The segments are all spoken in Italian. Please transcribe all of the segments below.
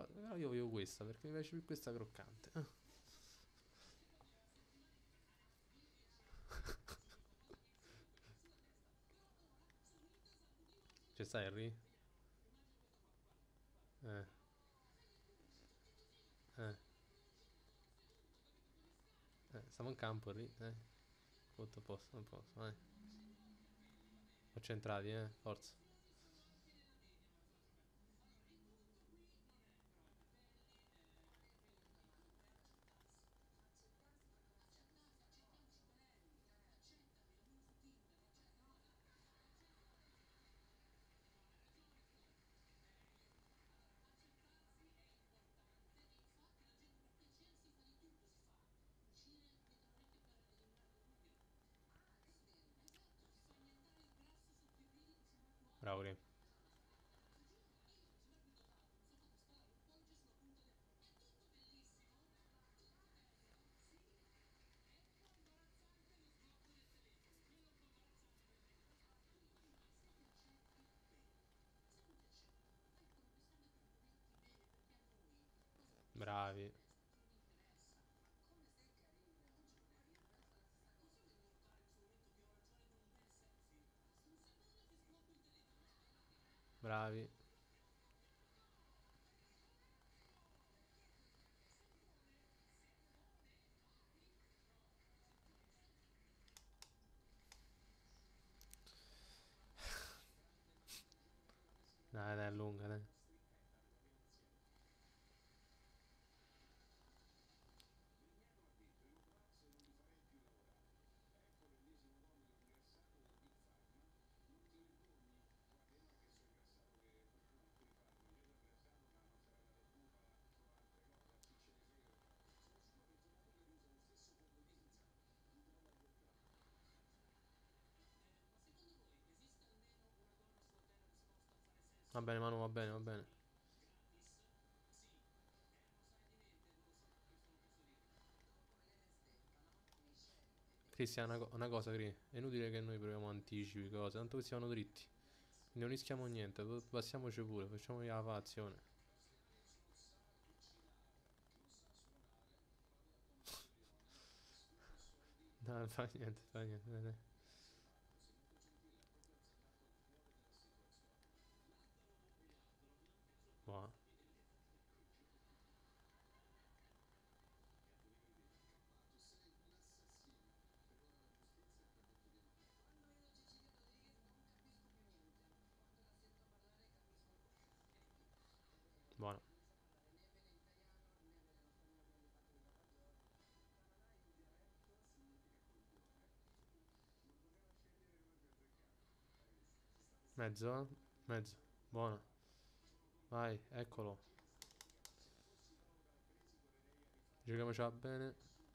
Però io voglio questa perché mi piace più questa croccante. C'è sta Harry? Eh, eh, stiamo in campo Harry, tutto a posto, a posto, vai. Concentrati, forza. Bravo Ri. Bravi. Bravi. Dai, dai, è lunga, dai. Va bene Manu, va bene, va bene. Cristian, una cosa, Cri. È inutile che noi proviamo anticipi, cose. Tanto questi vanno dritti. Quindi non rischiamo niente. Passiamoci pure, facciamo la fazione. No, non fa niente, fa niente. Dai, dai. Buono. Buono. Mezzo, eh? Mezzo. Buono. Vai, eccolo. Giochiamocela bene.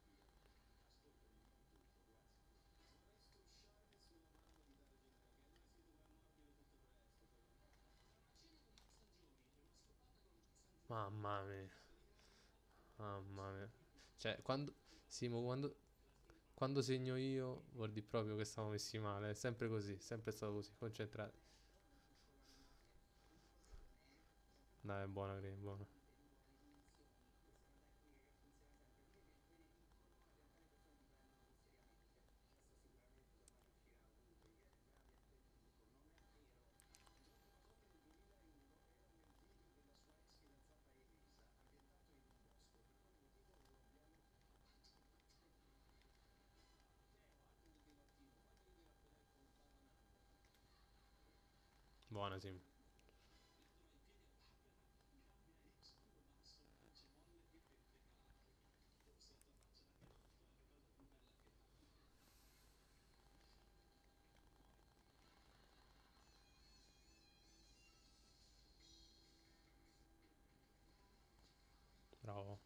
Mamma mia. Mamma mia. Cioè, quando... Simo, quando segno io vuol dire proprio che stiamo messi male. È sempre così, è sempre stato così. Concentrati. Dai, è buona, Cri, è buona. Buona, Sim. Bravo.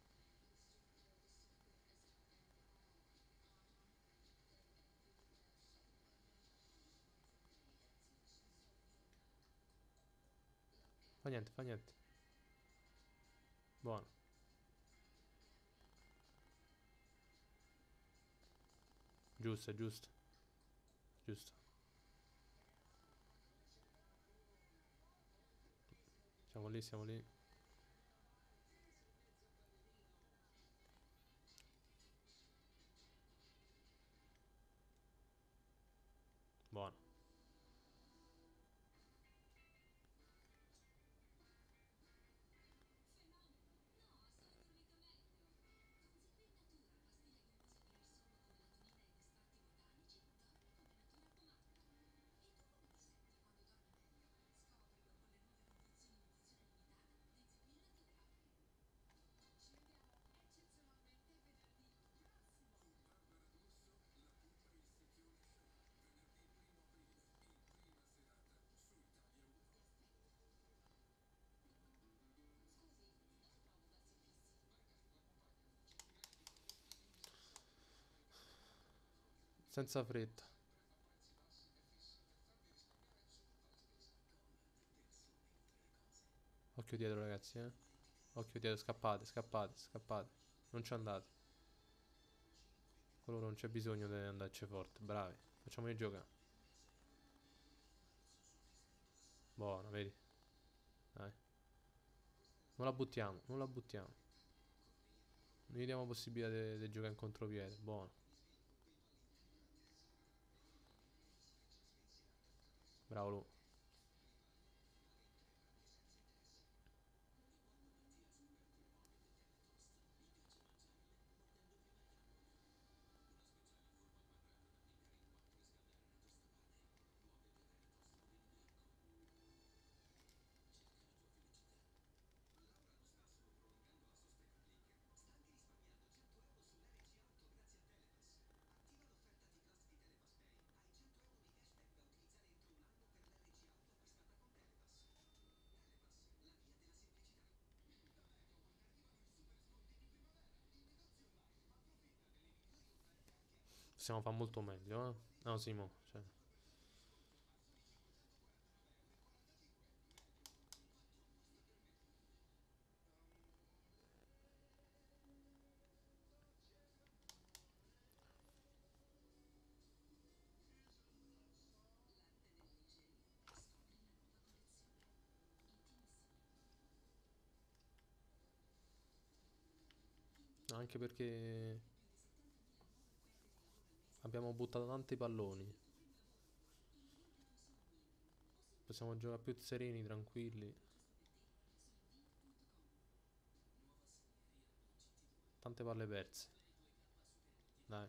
Fa niente, fa niente. Buono. Giusto, giusto. Giusto. Siamo lì, siamo lì. Senza fretta. Occhio dietro, ragazzi, eh. Occhio dietro, scappate, scappate, scappate. Non ci andate. Con loro non c'è bisogno di andarci forte. Bravi. Facciamoli giocare. Buono, vedi. Dai. Non la buttiamo, non la buttiamo. Non gli diamo possibilità di giocare in contropiede. Buono. Bravo lui. Possiamo fare molto meglio, eh. No, Simo. Cioè. Anche perché abbiamo buttato tanti palloni. Possiamo giocare più sereni, tranquilli. Tante palle perse. Dai.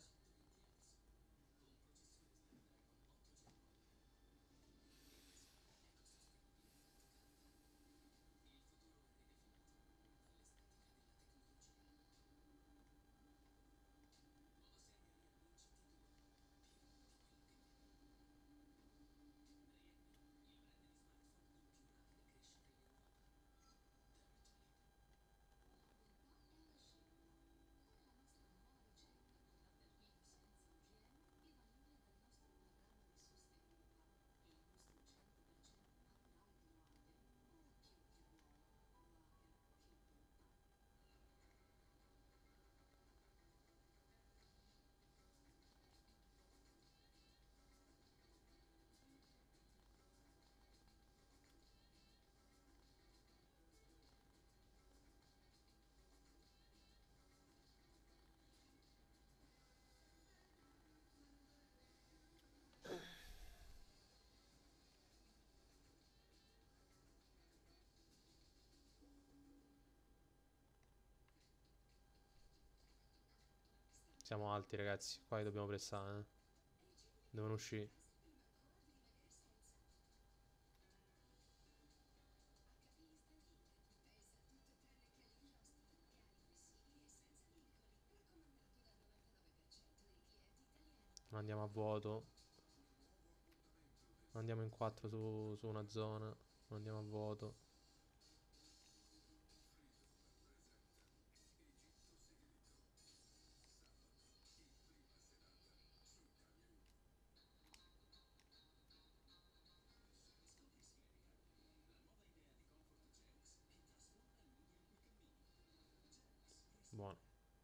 Siamo alti, ragazzi. Qua li dobbiamo pressare, eh. Devono uscire. Andiamo a vuoto. Andiamo in 4 su una zona. Andiamo a vuoto. Buono.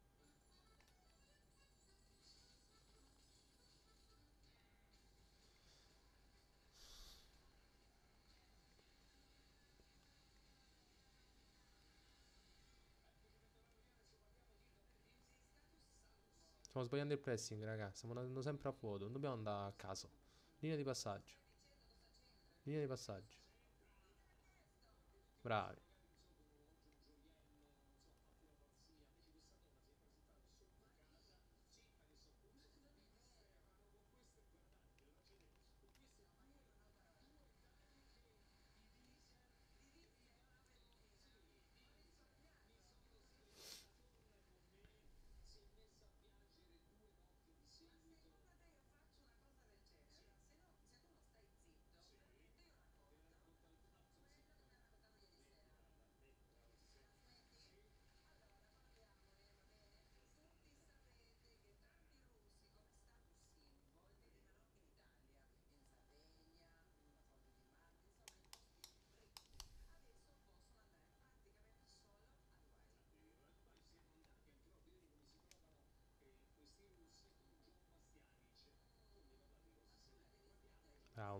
Stiamo sbagliando il pressing, raga. Stiamo andando sempre a vuoto. Non dobbiamo andare a caso. Linea di passaggio. Linea di passaggio. Bravi.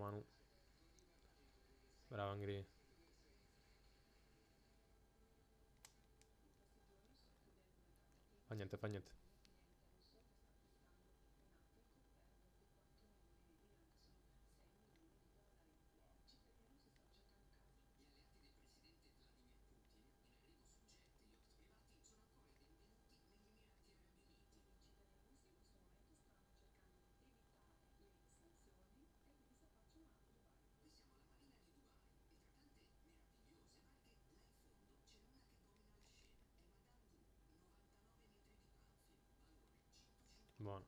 Manu. Bravo Angri. Fa niente, fa niente. Buono.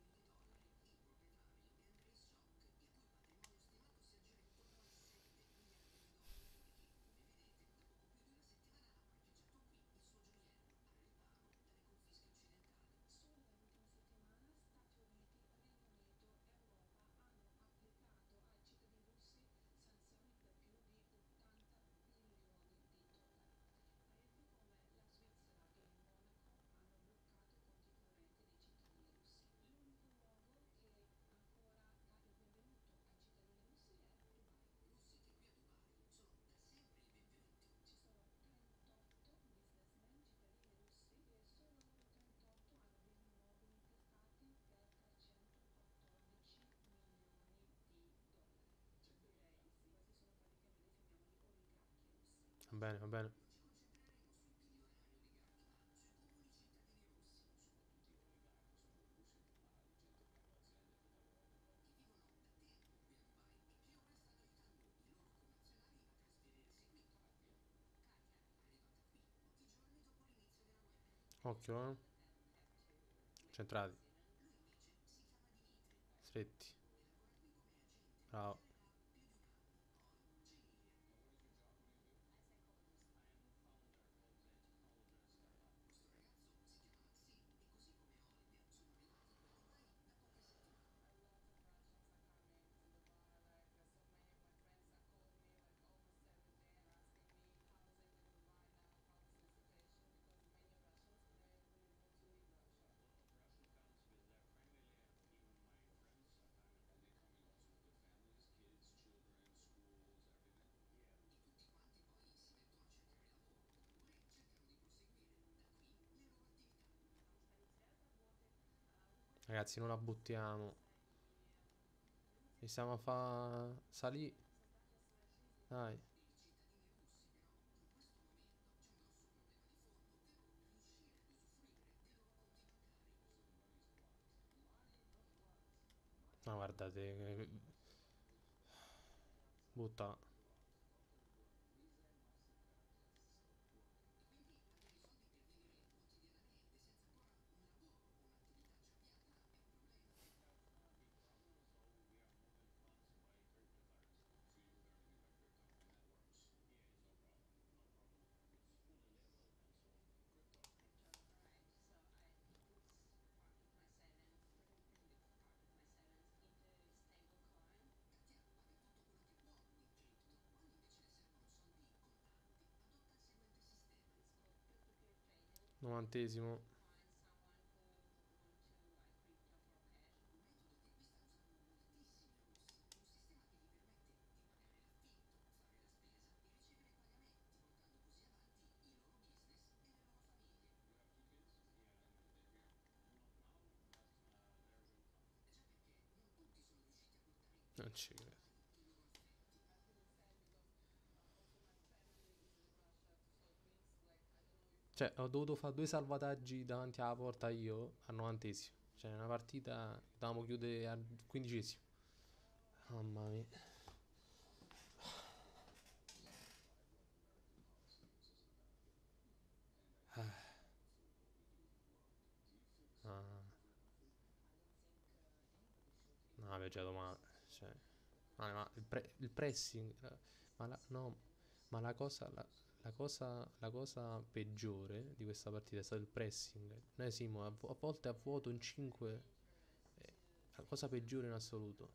Va bene, va bene. Occhio, eh. Centrati. Stretti. Bravo. Ragazzi, non la buttiamo. Iniziamo a fa salì. Dai. No, guardate. Butta. Novantesimo. Non ci credo. Cioè, ho dovuto fare due salvataggi davanti alla porta io al novantesimo. Cioè, una partita dovevamo chiudere al quindicesimo. Mamma mia. Ah, no, avevo giocato male. Cioè, ma il pressing. Ma no, ma la cosa peggiore di questa partita è stato il pressing. Noi siamo a volte a vuoto in 5. La cosa peggiore in assoluto.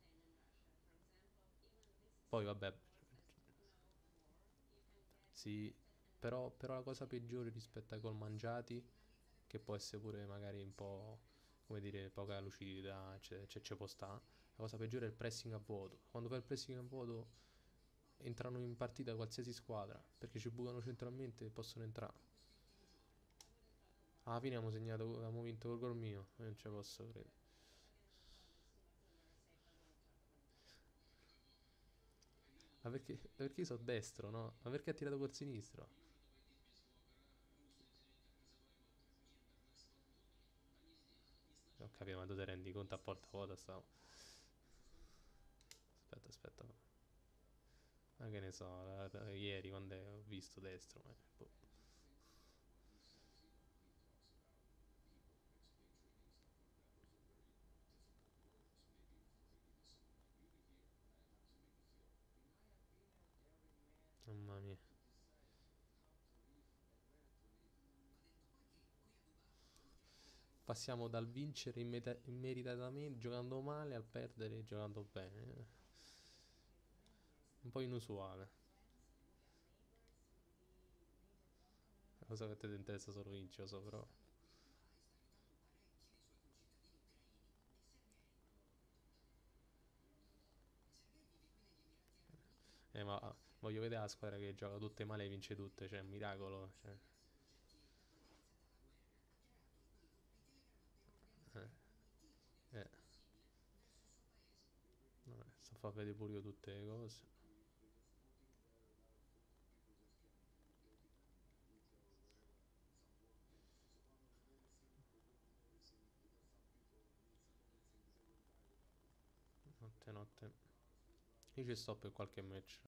Poi vabbè, sì, però la cosa peggiore rispetto ai gol mangiati, che può essere pure magari un po', come dire, poca lucidità, c'è può sta, La cosa peggiore è il pressing a vuoto. Quando fai il pressing a vuoto entrano in partita qualsiasi squadra perché ci bucano centralmente e possono entrare. Alla fine abbiamo segnato, abbiamo vinto col gol mio. Non ci posso credere. Ma perché io sono destro, no? Ma perché ha tirato col sinistro? Non capivo, ma tu ti rendi conto a porta vuota stavo. Aspetta, aspetta. Ma che ne so, ieri quando ho visto destro, ma boh. Mamma mia. Passiamo dal vincere immeritatamente giocando male al perdere giocando bene. Un po' inusuale. Lo so che a te ti interessa solo vincere, lo so, però. Ma voglio vedere la squadra che gioca tutte male e vince tutte, cioè, è un miracolo. Cioè, eh, eh, vabbè, sto a far vedere pure io tutte le cose. Notte, notte. Io ci sto per qualche match.